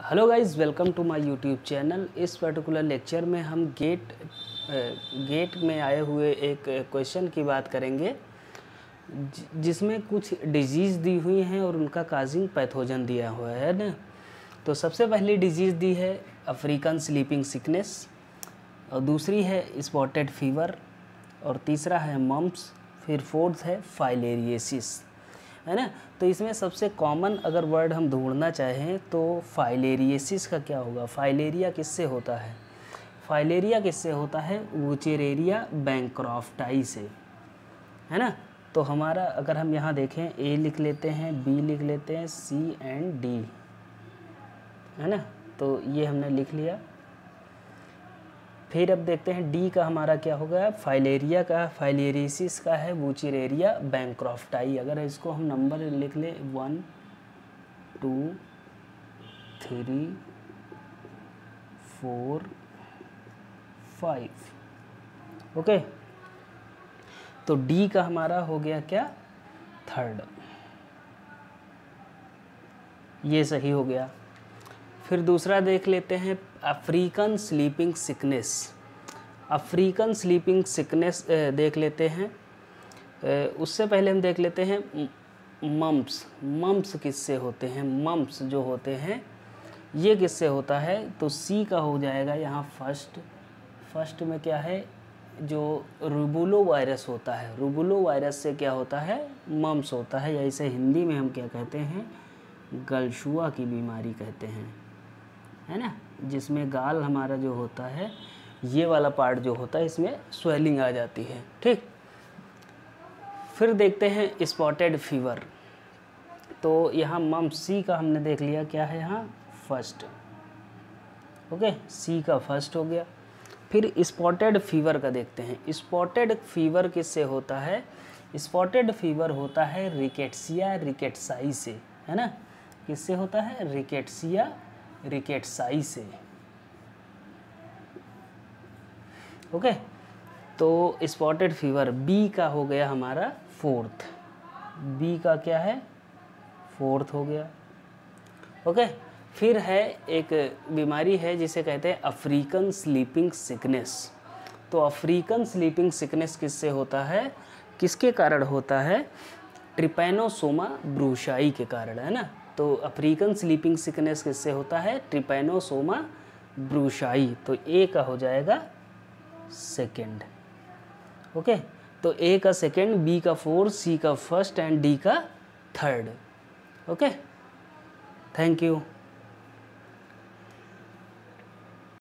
Hello guys, welcome to my YouTube channel. इस particular lecture में हम गेट में आए हुए एक क्वेश्चन की बात करेंगे जिसमें कुछ डिजीज़ दी हुई हैं और उनका काजिंग पैथोजन दिया हुआ है ना। तो सबसे पहली डिजीज़ दी है अफ्रीकन स्लीपिंग सिकनेस, और दूसरी है स्पॉटेड फीवर, और तीसरा है मम्प्स, फिर फोर्थ है फाइलेरियसिस, है ना। तो इसमें सबसे कॉमन अगर वर्ड हम ढूंढना चाहें तो फाइलेरियसिस का क्या होगा। फाइलेरिया किससे होता है? फाइलेरिया किससे होता है? वुचेरेरिया बैंक्रॉफ्टाई से, है ना। तो हमारा अगर हम यहाँ देखें, ए लिख लेते हैं, बी लिख लेते हैं, सी एंड डी, है ना। तो ये हमने लिख लिया। फिर अब देखते हैं डी का हमारा क्या होगा। फाइलेरिया का, फाइलेरियसिस का है वुचेरेरिया बैंक्रॉफ्टाई। अगर इसको हम नंबर लिख लें 1 2 3 4 5, ओके। तो डी का हमारा हो गया क्या? थर्ड, ये सही हो गया। फिर दूसरा देख लेते हैं African sleeping sickness. African sleeping sickness देख लेते हैं। उससे पहले हम देख लेते हैं मम्प्स। मम्प्स किससे होते हैं? मम्प्स जो होते हैं ये किससे होता है? तो सी का हो जाएगा यहाँ फर्स्ट में क्या है? जो रूबुलो वायरस होता है, रूबुलो वायरस से क्या होता है? मम्प्स होता है, या इसे हिंदी में हम क्या कहते हैं? गलशुआ की बीमारी कहते हैं, है ना। जिसमें गाल हमारा जो होता है, ये वाला पार्ट जो होता है, इसमें स्वेलिंग आ जाती है, ठीक। फिर देखते हैं स्पॉटेड फीवर। तो यहाँ मम्प्स, सी का हमने देख लिया क्या है यहाँ? फर्स्ट, ओके, सी का फर्स्ट हो गया। फिर स्पॉटेड फीवर का देखते हैं। स्पॉटेड फीवर किससे होता है? स्पॉटेड फीवर होता है रिकेट्सिया रिकेट्साई से, है ना। किससे होता है? रिकेट्सिया रिकेट्साई से, ओके। तो स्पॉटेड फीवर बी का हो गया हमारा फोर्थ। बी का क्या है? फोर्थ हो गया, ओके। फिर है एक बीमारी है जिसे कहते हैं अफ्रीकन स्लीपिंग सिकनेस। तो अफ्रीकन स्लीपिंग सिकनेस किससे होता है? किसके कारण होता है? ट्रिपैनोसोमा ब्रूशाई के कारण, है ना। तो अफ्रीकन स्लीपिंग सिकनेस किससे होता है? Trypanosoma brucei. तो ए का हो जाएगा सेकेंड, ओके। तो ए का सेकेंड, बी का फोर्थ, सी का फर्स्ट एंड डी का थर्ड, ओके। Thank you.